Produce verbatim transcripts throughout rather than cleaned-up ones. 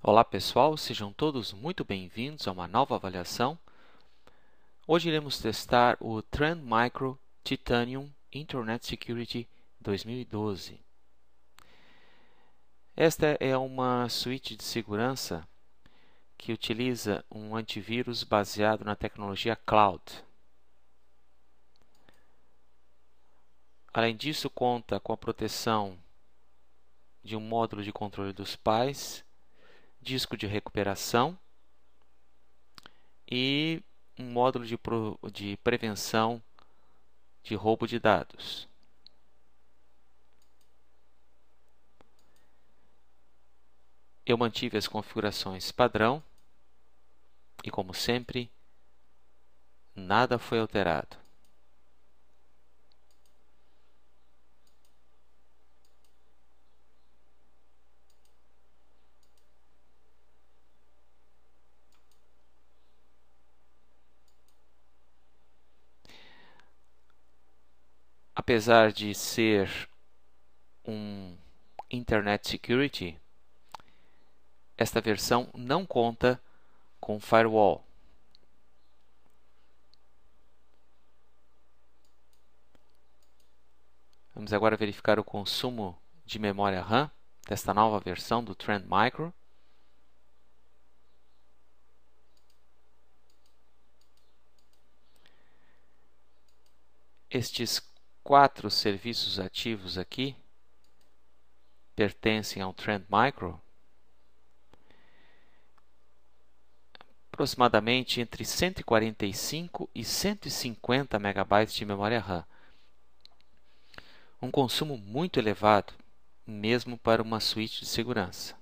Olá pessoal, sejam todos muito bem-vindos a uma nova avaliação. Hoje iremos testar o Trend Micro Titanium Internet Security dois mil e doze. Esta é uma suíte de segurança que utiliza um antivírus baseado na tecnologia Cloud. Além disso, conta com a proteção de um módulo de controle dos pais, disco de recuperação e um módulo de, pro, de prevenção de roubo de dados. Eu mantive as configurações padrão e, como sempre, nada foi alterado. Apesar de ser um Internet Security, esta versão não conta com firewall. Vamos agora verificar o consumo de memória RAM desta nova versão do Trend Micro. Estes quatro serviços ativos aqui pertencem ao Trend Micro. Aproximadamente entre cento e quarenta e cinco e cento e cinquenta megabytes de memória RAM. Um consumo muito elevado, mesmo para uma suíte de segurança.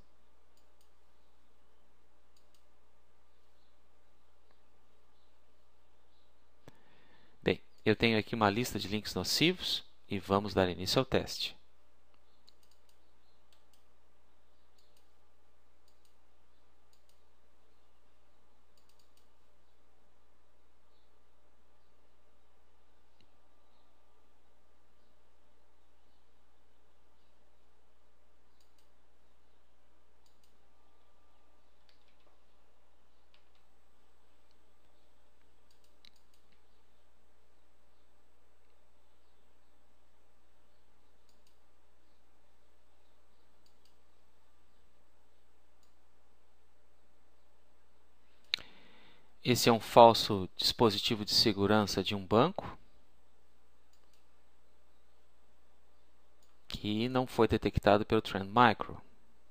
Bem, eu tenho aqui uma lista de links nocivos e vamos dar início ao teste. Esse é um falso dispositivo de segurança de um banco que não foi detectado pelo Trend Micro.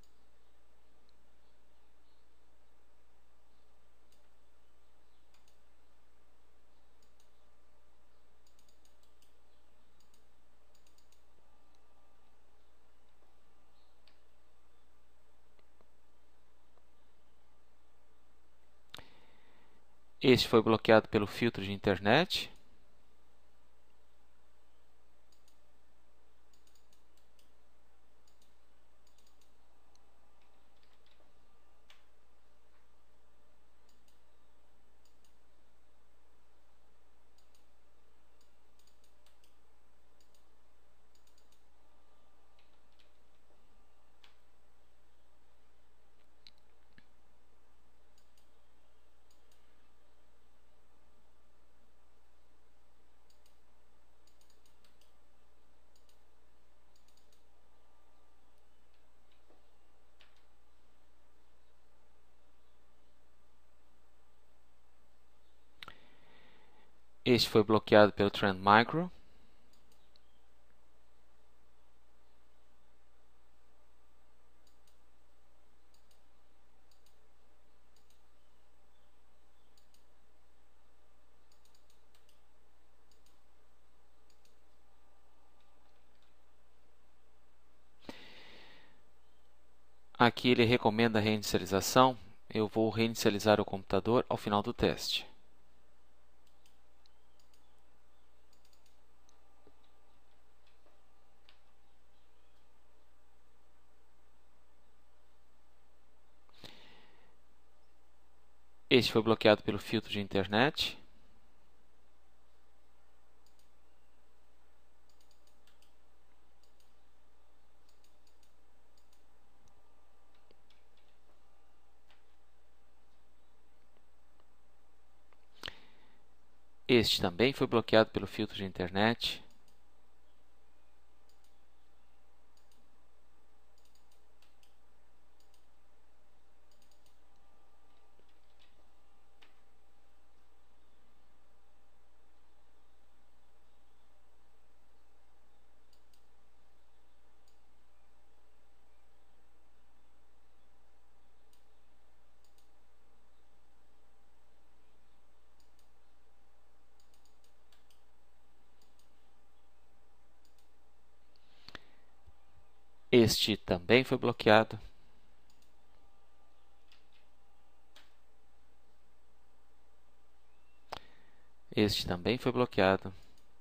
Este foi bloqueado pelo filtro de internet. Este foi bloqueado pelo Trend Micro. Aqui ele recomenda a reinicialização. Eu vou reinicializar o computador ao final do teste. Este foi bloqueado pelo filtro de internet. Este também foi bloqueado pelo filtro de internet. Este também foi bloqueado. Este também foi bloqueado.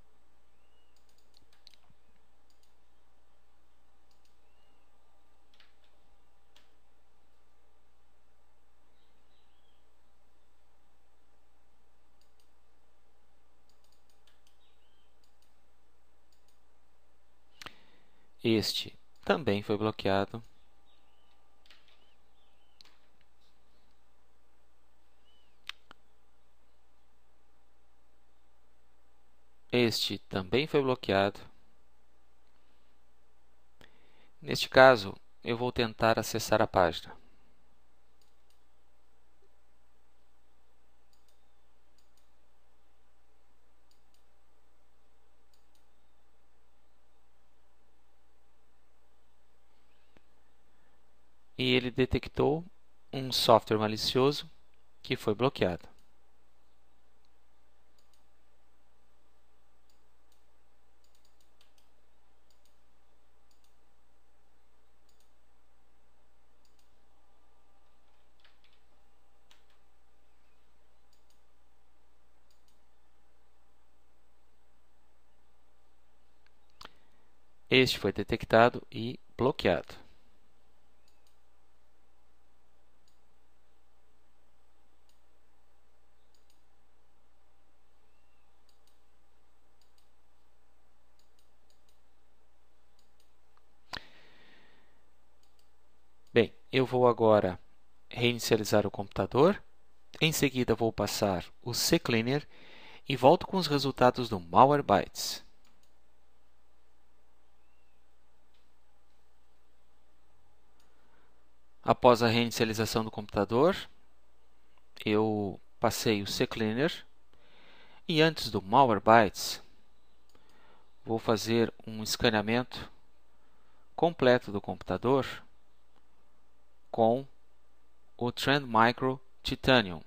Este também foi bloqueado. Este também foi bloqueado. Neste caso, eu vou tentar acessar a página. E ele detectou um software malicioso que foi bloqueado. Este foi detectado e bloqueado. Bem, eu vou agora reinicializar o computador. Em seguida, vou passar o CCleaner e volto com os resultados do Malwarebytes. Após a reinicialização do computador, eu passei o CCleaner e antes do Malwarebytes, vou fazer um escaneamento completo do computador com o Trend Micro Titanium.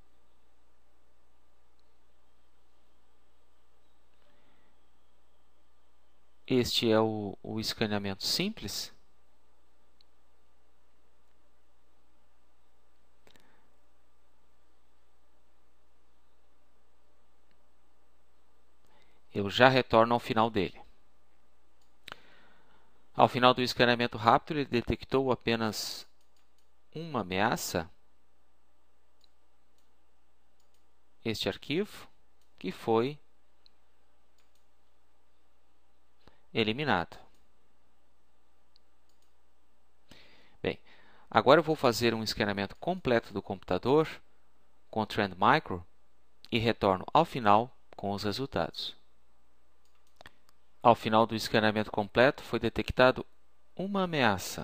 Este é o, o escaneamento simples. Eu já retorno ao final dele. Ao final do escaneamento rápido, ele detectou apenas uma ameaça, este arquivo, que foi eliminado. Bem, agora eu vou fazer um escaneamento completo do computador com o Trend Micro e retorno ao final com os resultados. Ao final do escaneamento completo, foi detectado uma ameaça.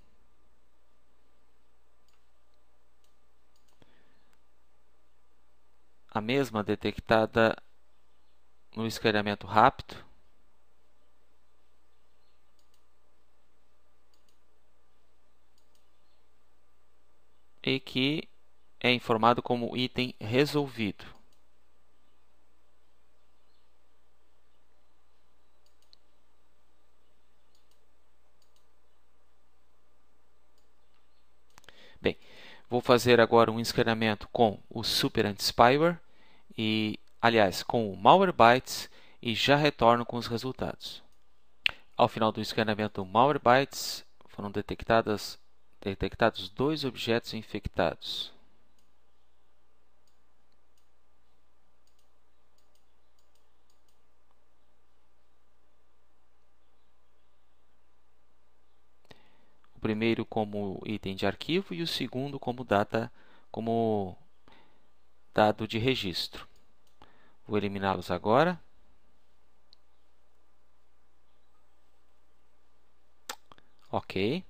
A mesma detectada no escaneamento rápido. E que é informado como item resolvido. Bem, vou fazer agora um escaneamento com o Super Anti-Spyware e, aliás, com o Malwarebytes e já retorno com os resultados. Ao final do escaneamento do Malwarebytes, foram detectadas, detectados dois objetos infectados. O primeiro como item de arquivo e o segundo como data, como dado de registro. Vou eliminá-los agora. Ok.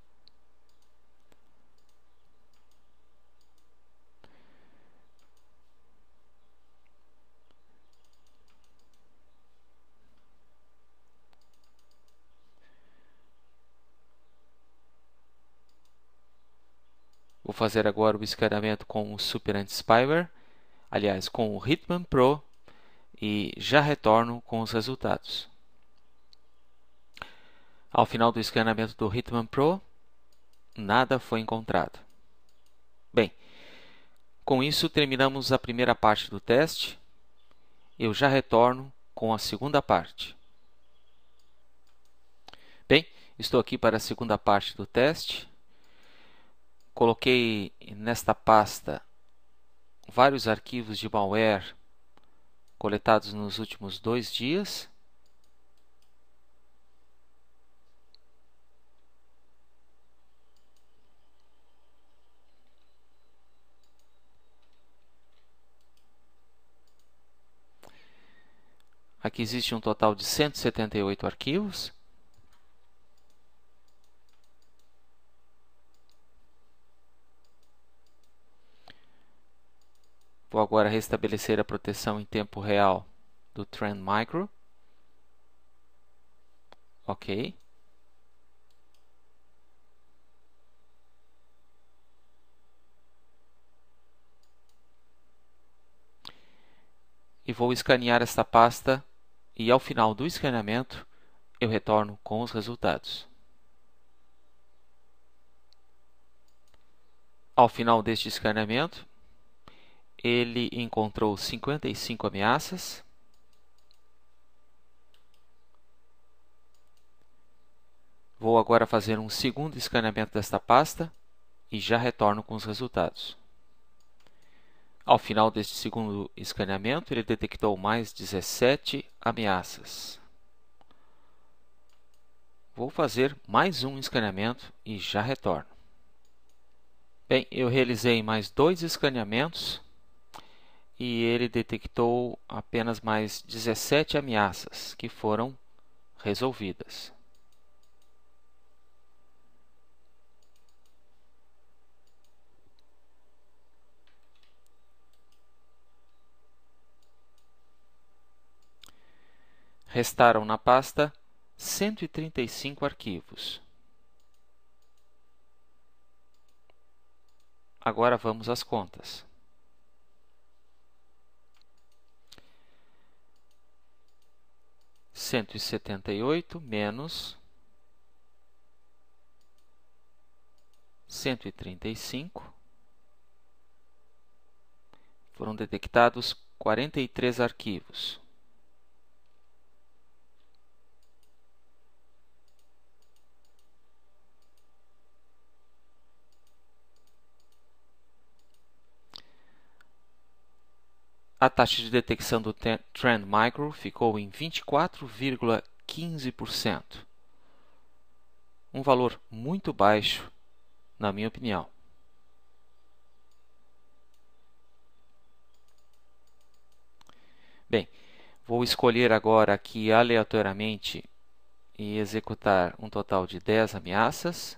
Vou fazer agora o escaneamento com o Super Anti-Spyware, aliás, com o Hitman Pro, e já retorno com os resultados. Ao final do escaneamento do Hitman Pro, nada foi encontrado. Bem, com isso terminamos a primeira parte do teste. Eu já retorno com a segunda parte. Bem, estou aqui para a segunda parte do teste. Coloquei nesta pasta vários arquivos de malware coletados nos últimos dois dias. Aqui existe um total de cento e setenta e oito arquivos. Vou agora restabelecer a proteção em tempo real do Trend Micro. Ok. E vou escanear esta pasta e ao final do escaneamento eu retorno com os resultados. Ao final deste escaneamento, ele encontrou cinquenta e cinco ameaças. Vou agora fazer um segundo escaneamento desta pasta e já retorno com os resultados. Ao final deste segundo escaneamento, ele detectou mais dezessete ameaças. Vou fazer mais um escaneamento e já retorno. Bem, eu realizei mais dois escaneamentos e ele detectou apenas mais dezessete ameaças que foram resolvidas. Restaram na pasta cento e trinta e cinco arquivos. Agora vamos às contas. cento e setenta e oito menos cento e trinta e cinco. Foram detectados quarenta e três arquivos. A taxa de detecção do Trend Micro ficou em vinte e quatro vírgula quinze por cento. Um valor muito baixo, na minha opinião. Bem, vou escolher agora aqui aleatoriamente e executar um total de dez ameaças.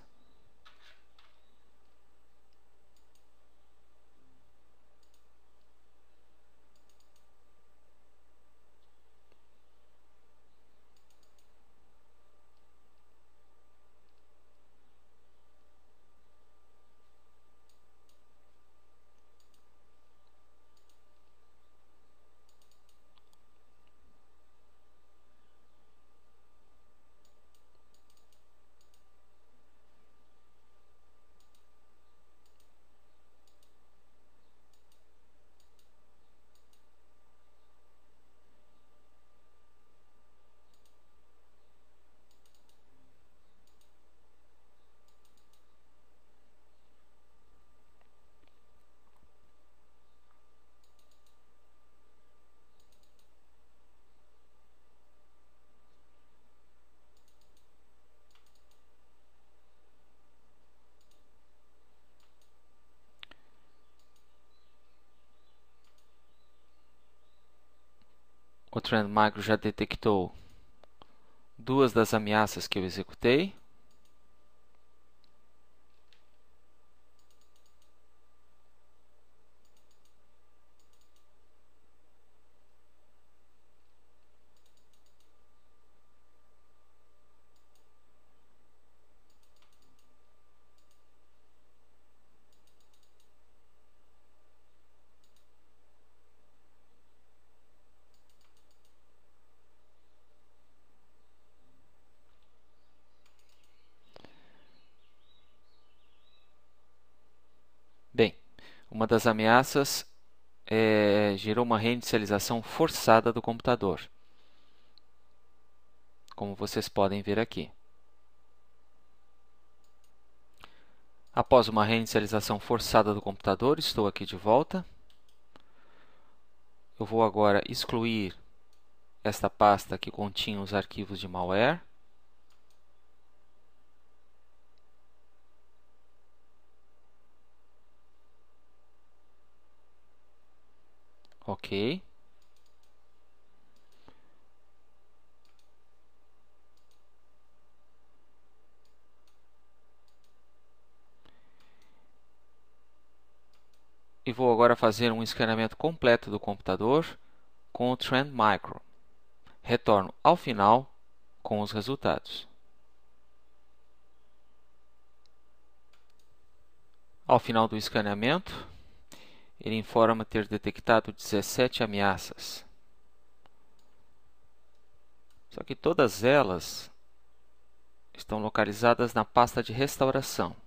O Trend Micro já detectou duas das ameaças que eu executei. Bem, uma das ameaças é, gerou uma reinicialização forçada do computador, como vocês podem ver aqui. Após uma reinicialização forçada do computador, estou aqui de volta. Eu vou agora excluir esta pasta que continha os arquivos de malware. Ok. E vou agora fazer um escaneamento completo do computador com o Trend Micro. Retorno ao final com os resultados. Ao final do escaneamento, ele informa ter detectado dezessete ameaças. Só que todas elas estão localizadas na pasta de restauração.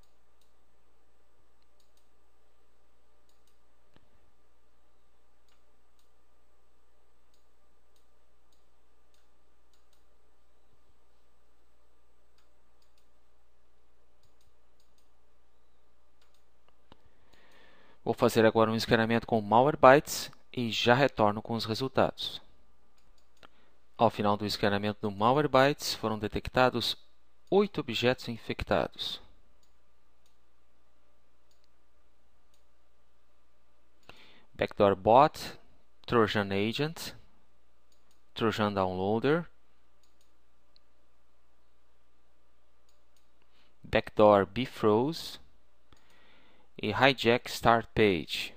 Vou fazer agora um escaneamento com Malwarebytes e já retorno com os resultados. Ao final do escaneamento do Malwarebytes, foram detectados oito objetos infectados. Backdoor Bot, Trojan Agent, Trojan Downloader, Backdoor Bfroze e Hijack Start Page.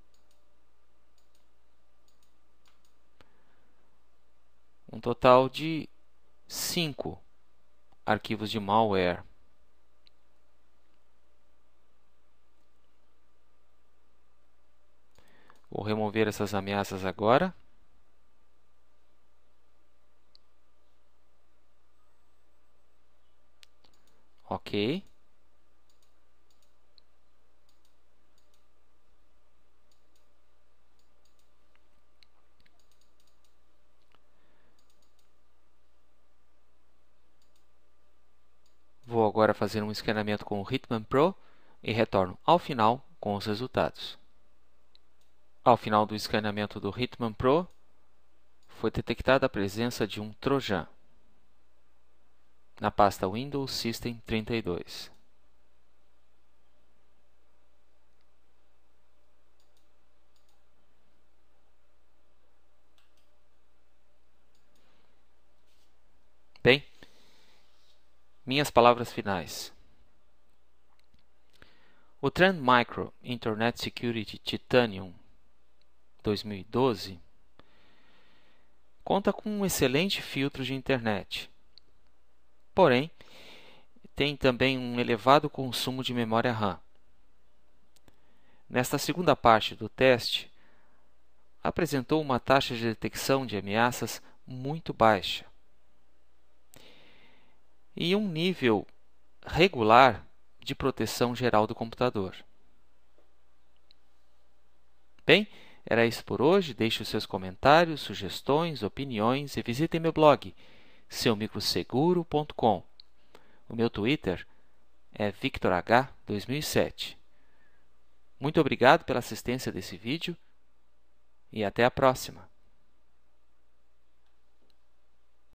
Um total de cinco arquivos de malware. Vou remover essas ameaças agora. Ok. Vou agora fazer um escaneamento com o Hitman Pro e retorno ao final com os resultados. Ao final do escaneamento do Hitman Pro, foi detectada a presença de um trojan na pasta Windows System trinta e dois. Bem, minhas palavras finais. O Trend Micro Internet Security Titanium dois mil e doze conta com um excelente filtro de internet. Porém, tem também um elevado consumo de memória RAM. Nesta segunda parte do teste, apresentou uma taxa de detecção de ameaças muito baixa e um nível regular de proteção geral do computador. Bem, era isso por hoje. Deixe os seus comentários, sugestões, opiniões e visitem meu blog, seu micro seguro ponto com. O meu Twitter é Victor H dois mil e sete. Muito obrigado pela assistência desse vídeo e até a próxima.